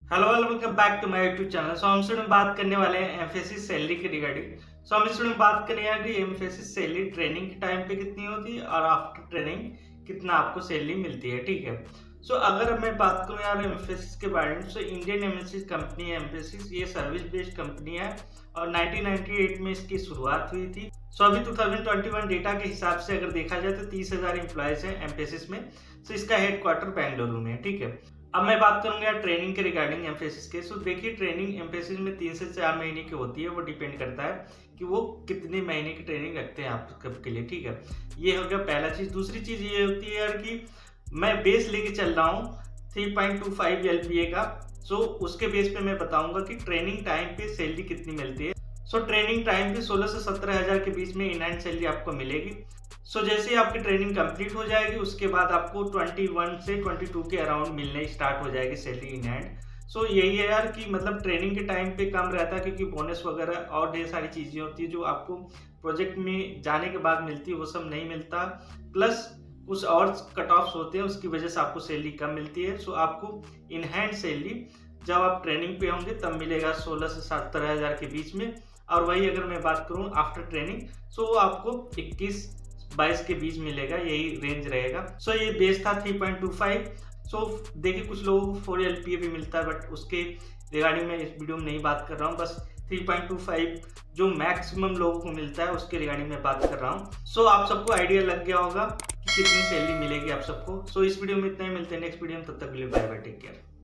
Hello welcome back to my YouTube channel. So हम student बात करने वाले हैं एमफेसिस सैलरी के रिगार्डिंग। सो हम स्टूडेंट बात करने हैं कि एमफेसिस सैलरी ट्रेनिंग के टाइम पे कितनी होती है और आफ्टर ट्रेनिंग कितना आपको सैलरी मिलती है। ठीक है। सो अगर मैं बात करूं यार एमफेसिस के बारे में, सो इंडियन एमएनसी कंपनी है एमफेसिस। ये सर्विस बेस्ड कंपनी है और 1998 में इसकी शुरुआत हुई थी। सो अभी 2021 डेटा के हिसाब से अगर देखा जाए तो 30,000 एम्प्लॉयज हैं एमफेसिस में। सो इसका हेडक्वार्टर बेंगलुरु में है। ठीक है। अब मैं बात करूंगा ट्रेनिंग के रिगार्डिंग एम्फेसिस के। सो देखिए ट्रेनिंग एम्फेसिस में 3 से 4 महीने की होती है। वो डिपेंड करता है कि वो कितने महीने की ट्रेनिंग रखते हैं आप सबके लिए। ठीक है। ये हो गया पहला चीज। दूसरी चीज ये होती है यार कि मैं बेस लेके चल रहा हूँ 3.25 LPA का। सो उसके बेस पे मैं बताऊंगा कि ट्रेनिंग टाइम पे सैलरी कितनी मिलती है। सो ट्रेनिंग टाइम पे 16 से 17,000 के बीच में इन हैंड सैलरी आपको मिलेगी। सो जैसे ही आपकी ट्रेनिंग कंप्लीट हो जाएगी उसके बाद आपको 21 से 22 के अराउंड मिलने स्टार्ट हो जाएगी सैलरी इन हैंड। सो यही है यार कि मतलब ट्रेनिंग के टाइम पे कम रहता है क्योंकि बोनस वगैरह और ढेर सारी चीज़ें होती है जो आपको प्रोजेक्ट में जाने के बाद मिलती है, वो सब नहीं मिलता। प्लस कुछ और कट ऑफ्स होते हैं उसकी वजह से आपको सैलरी कम मिलती है। सो आपको इन हैंड सैलरी जब आप ट्रेनिंग पे होंगे तब मिलेगा 16 से 17,000 के बीच में। और वही अगर मैं बात करूँ आफ्टर ट्रेनिंग, सो वो आपको 21-22 के बीच मिलेगा, यही रेंज रहेगा। सो ये बेस था 3.25। सो देखिए कुछ लोगों को 4 LPA भी मिलता है, बट उसके रिगार्डिंग मैं इस वीडियो में नहीं बात कर रहा हूँ। बस 3.25 जो मैक्सिमम लोगों को मिलता है उसके रिगार्डिंग में बात कर रहा हूँ। सो आप सबको आइडिया लग गया होगा कि कितनी सैलरी मिलेगी आप सबको। सो इस वीडियो में इतना ही, मिलते हैं नेक्स्ट वीडियो में। तब तक के लिए बाय बाय, टेक केयर।